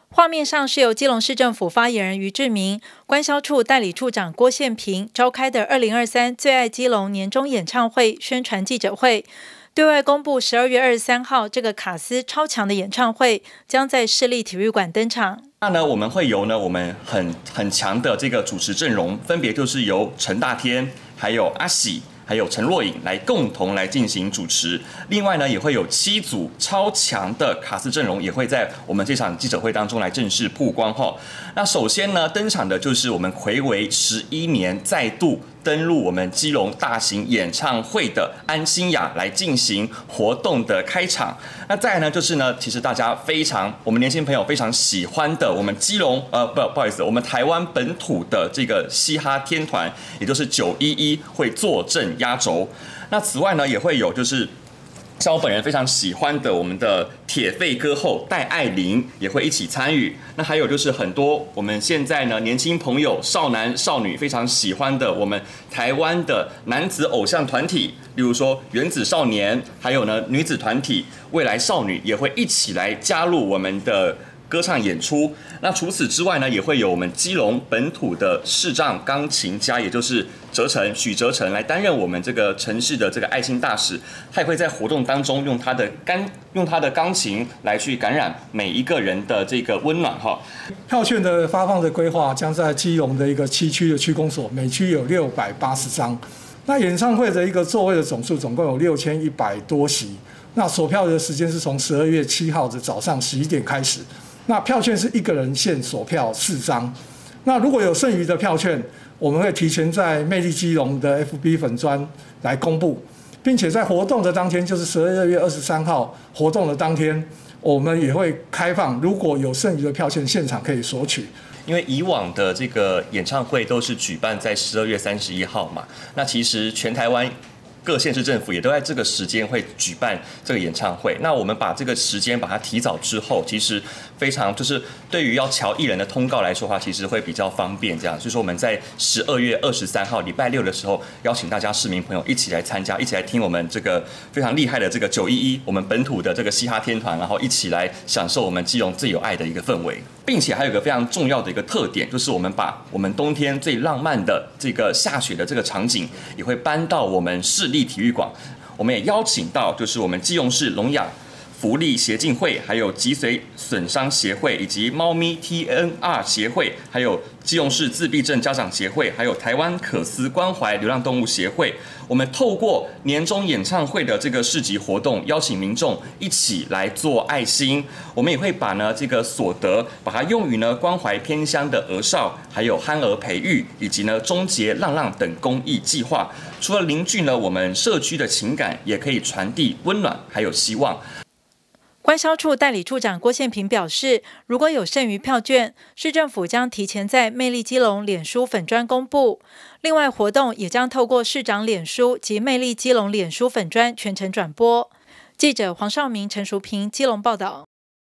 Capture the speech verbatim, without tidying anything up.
画面上是由基隆市政府发言人于志明、官销处代理处长郭宪平召开的二零二三最爱基隆年终演唱会宣传记者会，对外公布十二月二十三号这个卡司超强的演唱会将在市立体育馆登场。 那呢，我们会由呢我们很很强的这个主持阵容，分别就是由陈大天、还有阿喜、还有陈若颖来共同来进行主持。另外呢，也会有七组超强的卡司阵容，也会在我们这场记者会当中来正式曝光哈。那首先呢，登场的就是我们睽违十一年再度登陆我们基隆大型演唱会的安心亚来进行活动的开场。那再来呢，就是呢，其实大家非常我们年轻朋友非常喜欢的，我们基隆呃不不好意思，我们台湾本土的这个嘻哈天团，也就是九一一会坐镇压轴。那此外呢，也会有就是像我本人非常喜欢的我们的铁肺歌后戴爱玲也会一起参与。那还有就是很多我们现在呢年轻朋友少男少女非常喜欢的我们台湾的男子偶像团体，例如说原子少年，还有呢女子团体未来少女也会一起来加入我们的歌唱演出。那除此之外呢，也会有我们基隆本土的视障钢琴家，也就是哲成许哲成来担任我们这个城市的这个爱心大使。他也会在活动当中用他的钢用他的钢琴来去感染每一个人的这个温暖哈。 票券的发放的规划将在基隆的一个七区的区公所，每区有六百八十张。那演唱会的一个座位的总数总共有六千一百多席。那索票的时间是从十二月七号的早上十一点开始。那票券是一个人限索票四张。那如果有剩余的票券，我们会提前在魅力基隆的 F B 粉专来公布，并且在活动的当天，就是十二月二十三号活动的当天，我们也会开放，如果有剩余的票券，现场可以索取。 因为以往的这个演唱会都是举办在十二月三十一号嘛，那其实全台湾各县市政府也都在这个时间会举办这个演唱会。那我们把这个时间把它提早之后，其实非常就是对于要瞧艺人的通告来说的话，其实会比较方便。这样，所以说我们在十二月二十三号礼拜六的时候，邀请大家市民朋友一起来参加，一起来听我们这个非常厉害的这个九一一我们本土的这个嘻哈天团，然后一起来享受我们基隆最有爱的一个氛围。并且还有一个非常重要的一个特点，就是我们把我们冬天最浪漫的这个下雪的这个场景，也会搬到我们市立体育馆。我们也邀请到就是我们基隆市聋哑福利协进会，还有脊髓损伤协会，以及猫咪 T N R 协会，还有基隆市自闭症家长协会，还有台湾可思关怀流浪动物协会。我们透过年终演唱会的这个市集活动，邀请民众一起来做爱心。我们也会把呢这个所得，把它用于呢关怀偏乡的儿少，还有憨儿培育，以及呢终结浪浪等公益计划。除了凝聚呢我们社区的情感，也可以传递温暖还有希望。 官销处代理处长郭宪平表示，如果有剩余票券，市政府将提前在魅力基隆脸书粉专公布。另外，活动也将透过市长脸书及魅力基隆脸书粉专全程转播。记者黄少明、陈淑平基隆报道。